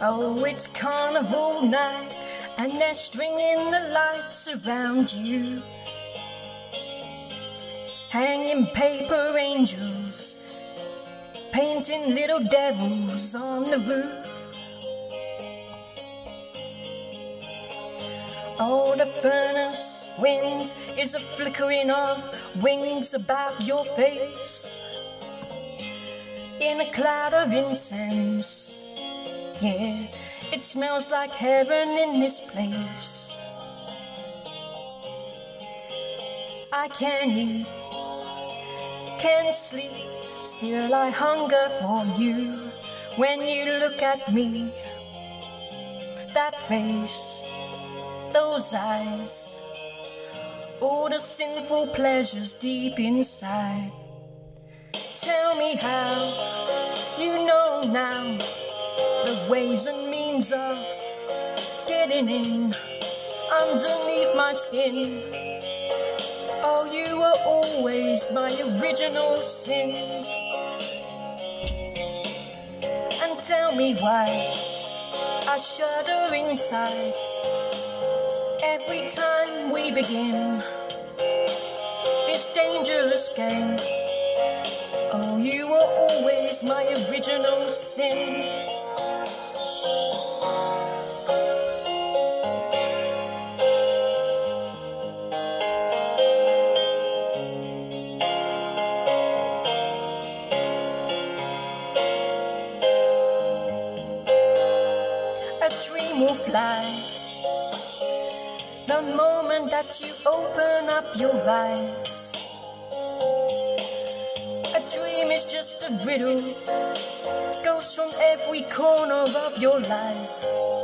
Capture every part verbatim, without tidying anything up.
Oh, it's carnival night, and they're stringing the lights around you, hanging paper angels, painting little devils on the roof. Oh, the furnace wind is a flickering of wings about your face, in a cloud of incense. Yeah, it smells like heaven in this place. I can't eat, can't sleep, still I hunger for you. When you look at me, that face, those eyes, all the sinful pleasures deep inside. Tell me how you know now the ways and means of getting in underneath my skin. Oh, you were always my original sin. And tell me why I shudder inside every time we begin this dangerous game. Oh, you were always my original sin. A dream will fly the moment that you open up your eyes. A dream is just a riddle, goes from every corner of your life.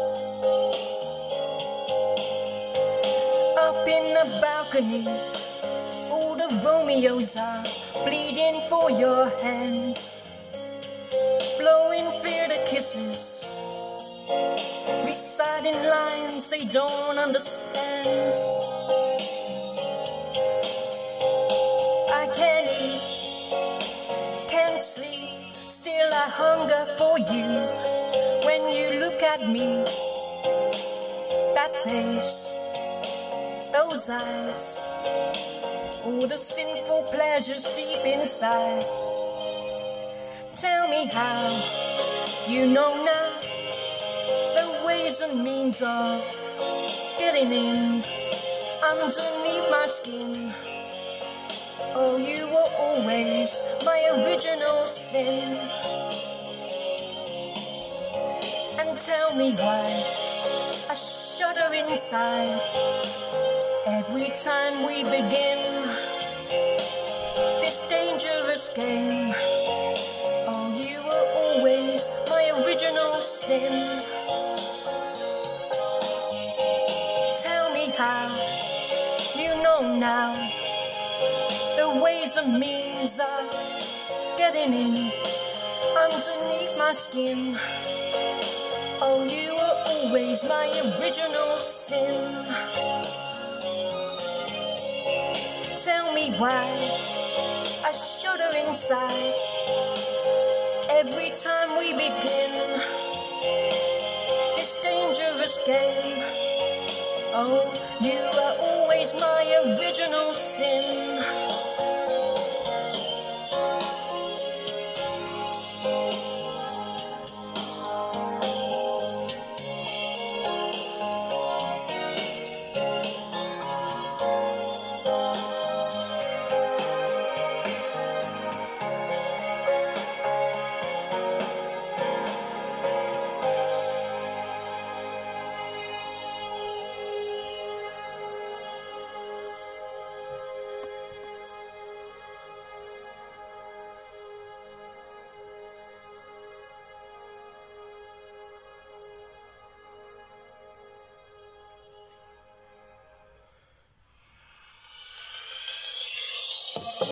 Up in the balcony, all the Romeos are bleeding for your hand, blowing fear-to kisses, reciting lines they don't understand. I can't eat, can't sleep, still I hunger for you. When you look at me, that face, those eyes, all the sinful pleasures deep inside. Tell me how you know now the ways and means of getting in underneath my skin. Oh, you were always my original sin. And tell me why I shudder inside every time we begin this dangerous game. Oh, you were always my original sin. Tell me how you know now the ways and means of getting in underneath my skin. Oh, you were always my original sin. Tell me why I shudder inside every time we begin this dangerous game. Oh, you are always my original sin.